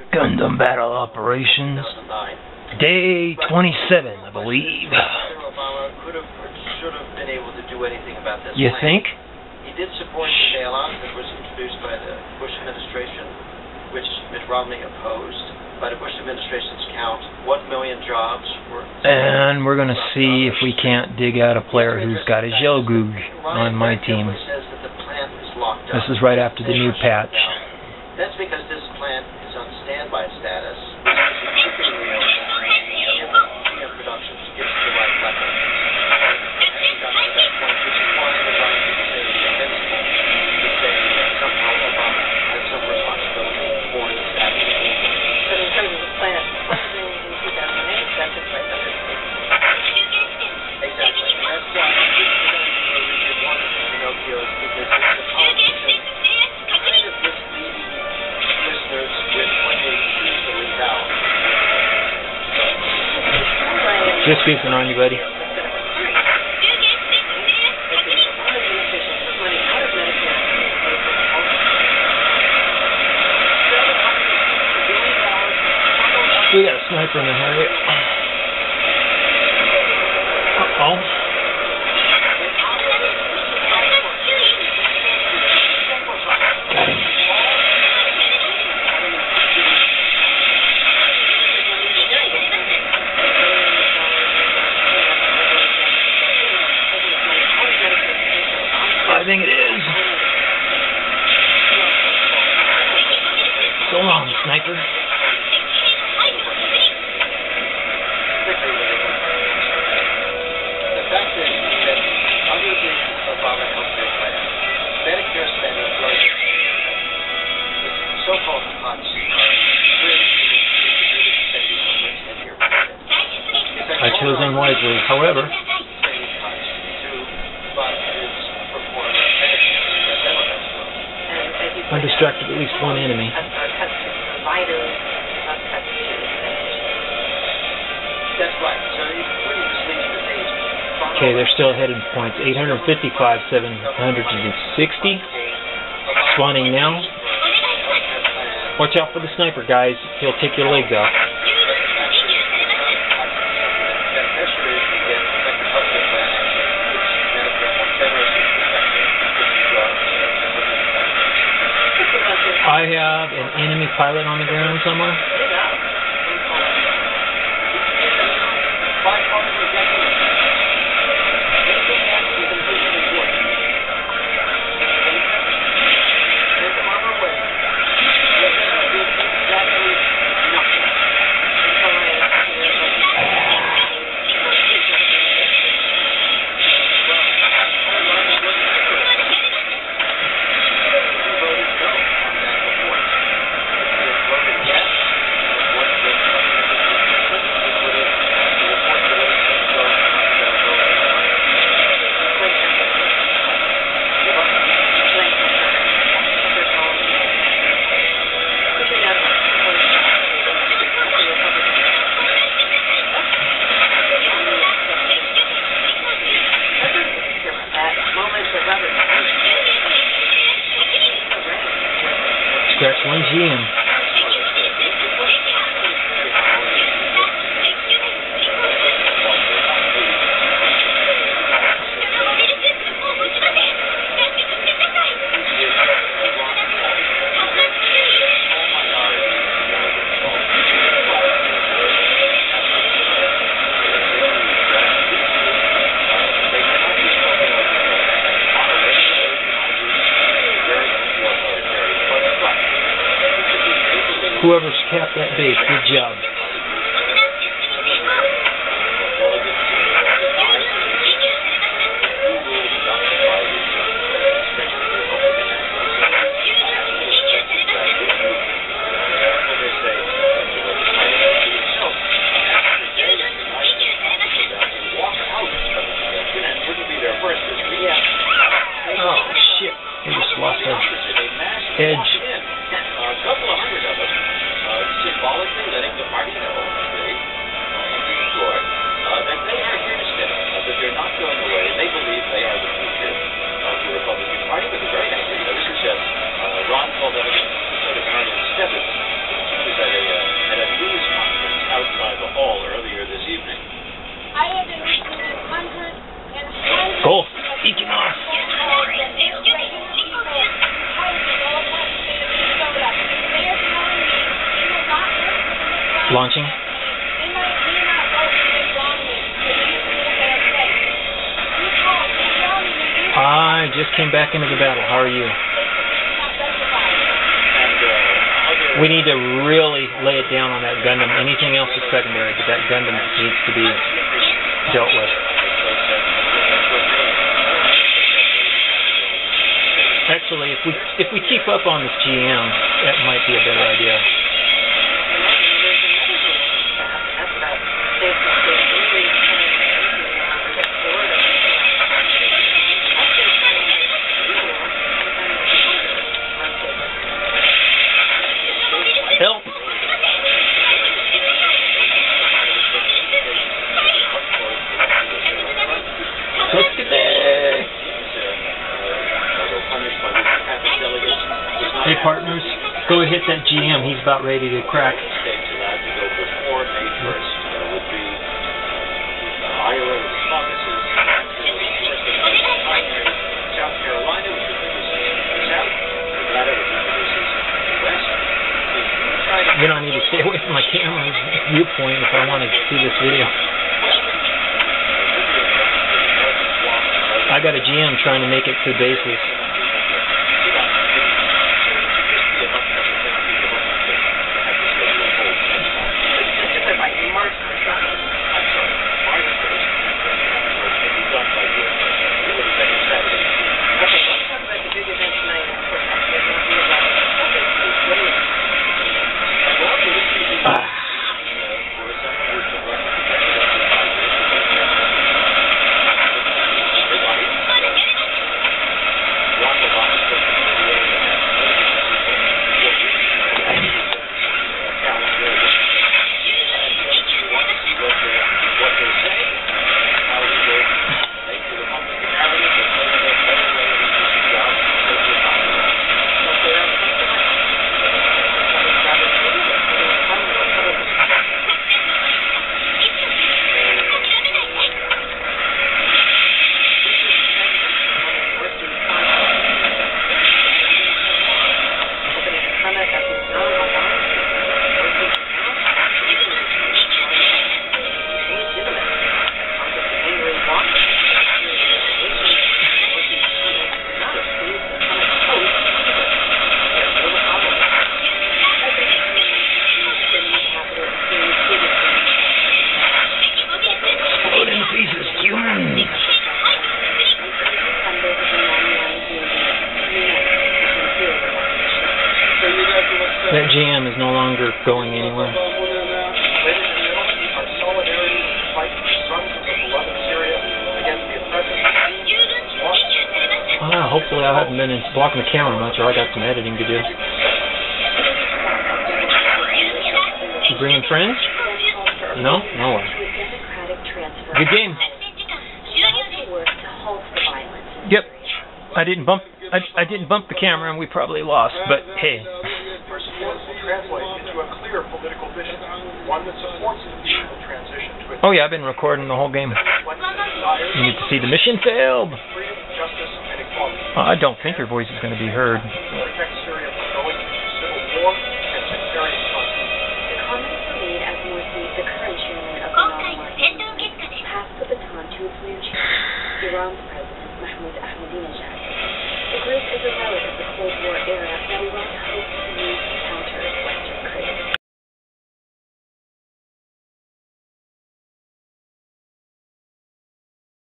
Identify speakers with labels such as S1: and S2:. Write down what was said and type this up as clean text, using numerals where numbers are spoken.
S1: Gundam Battle Operations. Day 27, I believe.
S2: Obama could have or should have been able to do anything about this.
S1: You think?
S2: He did support the bailout that was introduced by the Bush administration, which Mitt Romney opposed. By the Bush administration's count, 1 million jobs were...
S1: And we're going to see if we can't dig out a player who's got a Gelgoog on my team. This is right after the new patch.
S2: That's because this plant is on standby status. Production gets the right weapon. Somehow Obama has some responsibility for the status.
S3: But in terms of the plant closing in 2008, that's just right under the
S2: Exactly. And that's why we wanted Pinocchio, because the politicians kind of misleading listeners with what they choose to leave out.
S1: Just beefing on you, buddy. We got a sniper in the area. Uh-oh. Got him. I think it is. So long, sniper.
S2: The fact is that under the Obama healthcare plan, Medicare spending was the so-called cuts
S1: I chose unwisely. However, I distracted at least one enemy.
S2: That's right. So it's pretty misleading to say.
S1: Okay, they're still ahead in points. 855, 760. Spawning now. Watch out for the sniper, guys. He'll take your legs off. I have an enemy pilot on the ground somewhere. Scratch one GM. Whoever's capped that base, good job. Oh, shit. We just lost our edge.
S2: Symbolically letting the party know today, that they are here to stay, that they're not going away. They believe they are the future of the Republican Party, but they're very angry. This is Ron called out sort of Marilyn Stebbins, who's at a
S1: Launching? I just came back into the battle. How are you? We need to really lay it down on that Gundam. Anything else is secondary, but that Gundam needs to be dealt with. Actually, if we keep up on this GM, that might be a better idea. Help! Let's get there. Hey partners, go hit that GM. He's about ready to crack. You know, I need to stay away from my camera's viewpoint if I want to see this video. I got a GM trying to make it to bases. That GM is no longer going anywhere. Well, hopefully I haven't been blocking the camera much, or I got some editing to do. You bringing friends? No? No way. Good game. Yep. I didn't bump the camera, and we probably lost, but hey. Oh yeah, I've been recording the whole game. You need to see the mission failed. I don't think your voice is going to be heard.
S3: The comments were made as Morsi, the current chairman of the non-Muslim, passed the baton to its new chairman, Iran's president, Mahmoud Ahmadinejad. The group is a relic of the Cold War era that Iran hoped to use to counter its Western